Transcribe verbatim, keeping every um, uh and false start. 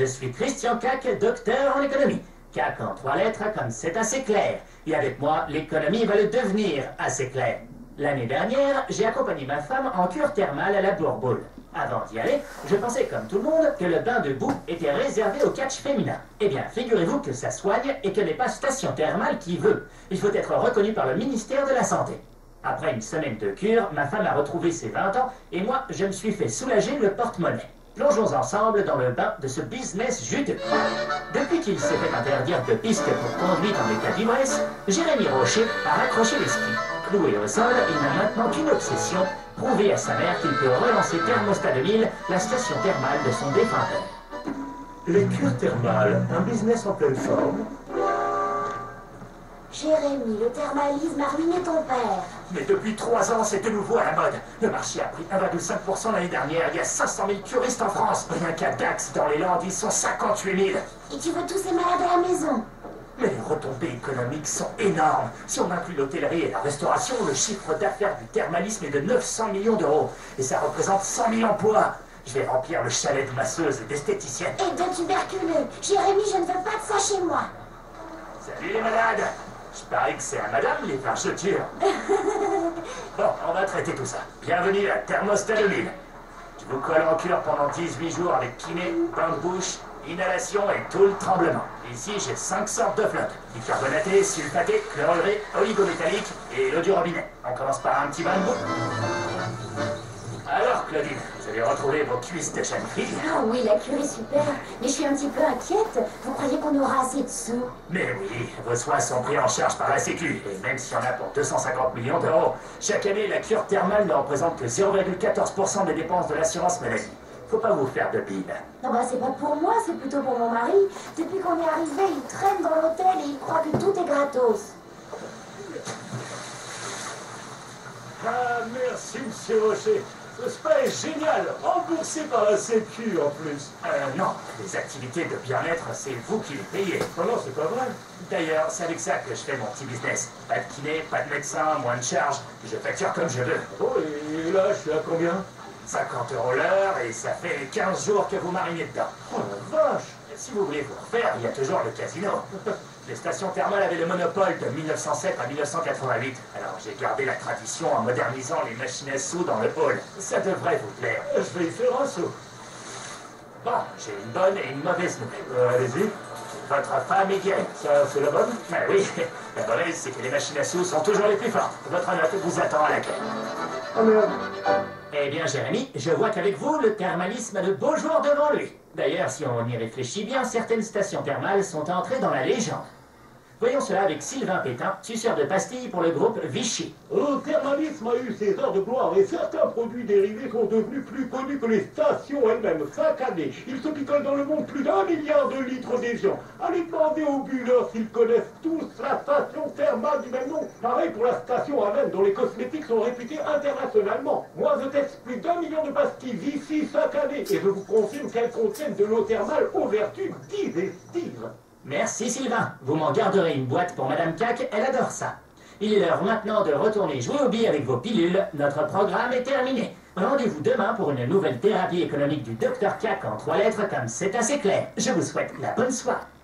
je suis Christian Cac, docteur en économie. Cac en trois lettres, comme c'est assez clair. Et avec moi, l'économie va le devenir assez clair. L'année dernière, j'ai accompagné ma femme en cure thermale à la Bourboule. Avant d'y aller, je pensais comme tout le monde que le bain de boue était réservé au catch féminin. Eh bien, figurez-vous que ça soigne et que n'est pas station thermale qui veut. Il faut être reconnu par le ministère de la Santé. Après une semaine de cure, ma femme a retrouvé ses vingt ans et moi, je me suis fait soulager le porte-monnaie. Plongeons ensemble dans le bain de ce business juteux. Depuis qu'il s'est fait interdire de piste pour conduite en état d'ivresse, Jérémy Rocher a raccroché les skis. Cloué au sol, il n'a maintenant qu'une obsession, prouver à sa mère qu'il peut relancer Thermostat deux mille, la station thermale de son défunt père. Les cures thermales, un business en pleine forme. Jérémy, le thermalisme a ruiné ton père. Mais depuis trois ans, c'est de nouveau à la mode. Le marché a pris un virgule cinq pour cent l'année dernière. Il y a cinq cent mille curistes en France. Rien qu'à Dax, dans les Landes, ils sont cinquante-huit mille. Et tu veux tous ces malades à la maison? Mais les retombées économiques sont énormes. Si on inclut l'hôtellerie et la restauration, le chiffre d'affaires du thermalisme est de neuf cents millions d'euros. Et ça représente cent mille emplois. Je vais remplir le chalet de masseuses et d'esthéticiennes. Et de tuberculeux. Jérémy, je ne veux pas de ça chez moi. Salut les malades. Je parie que c'est à madame les fargetures. Bon, on va traiter tout ça. Bienvenue à Thermostat deux mille. Je vous colle en cure pendant dix-huit jours avec kiné, bain de bouche, inhalation et tout le tremblement. Ici, j'ai cinq sortes de flotte. Bicarbonaté, sulfaté, chloruré, oligométallique et l'eau du robinet. On commence par un petit bain de boue. Alors, Claudine, vous avez retrouvé vos cuisses de jeune fille? Ah oui, la cure est super, mais je suis un petit peu inquiète. Vous croyez qu'on aura assez de sous? Mais oui, vos soins sont pris en charge par la Sécu. Et même si on a pour deux cent cinquante millions d'euros, chaque année, la cure thermale ne représente que zéro virgule quatorze pour cent des dépenses de l'assurance maladie. Faut pas vous faire de bile. Non bah c'est pas pour moi, c'est plutôt pour mon mari. Depuis qu'on est arrivé, il traîne dans l'hôtel et il croit que tout est gratos. Ah, merci, monsieur Rocher. Ce spa est génial, remboursé par la Sécu en plus. Euh, non, les activités de bien-être, c'est vous qui les payez. Oh non, c'est pas vrai. D'ailleurs, c'est avec ça que je fais mon petit business. Pas de kiné, pas de médecin, moins de charges. Je facture comme je veux. Oh, et là, je suis à combien? cinquante euros l'heure et ça fait quinze jours que vous marinez dedans. Oh la vache! Si vous voulez vous refaire, il y a toujours le casino. Les stations thermales avaient le monopole de mille neuf cent sept à mille neuf cent quatre-vingt-huit. Alors j'ai gardé la tradition en modernisant les machines à sous dans le hall. Ça devrait vous plaire. Je vais y faire un saut. Bon, j'ai une bonne et une mauvaise nouvelle. Euh, Allez-y. Votre femme est guérie. Ça, c'est la bonne? Ah oui. La mauvaise, c'est que les machines à sous sont toujours les plus fortes. Votre note vous attend à l'accueil. Oh merde. Eh bien, Jérémy, je vois qu'avec vous, le thermalisme a de beaux jours devant lui. D'ailleurs, si on y réfléchit bien, certaines stations thermales sont entrées dans la légende. Voyons cela avec Sylvain Pétain, suceur de pastilles pour le groupe Vichy. Le thermalisme a eu ses heures de gloire et certains produits dérivés sont devenus plus connus que les stations elles-mêmes. Chaque année, il se picole dans le monde plus d'un milliard de litres d'évian. Allez demander aux bulleurs s'ils connaissent tous la station thermale du même nom. Pareil pour la station Aven, dont les cosmétiques sont réputés internationalement. Moi, je teste plus d'un million de pastilles ici chaque année et je vous confirme qu'elles contiennent de l'eau thermale aux vertus digestives. Merci Sylvain, vous m'en garderez une boîte pour Madame Cac, elle adore ça. Il est l'heure maintenant de retourner jouer au billes avec vos pilules, notre programme est terminé. Rendez-vous demain pour une nouvelle thérapie économique du docteur Cac en trois lettres comme c'est assez clair. Je vous souhaite la bonne soirée.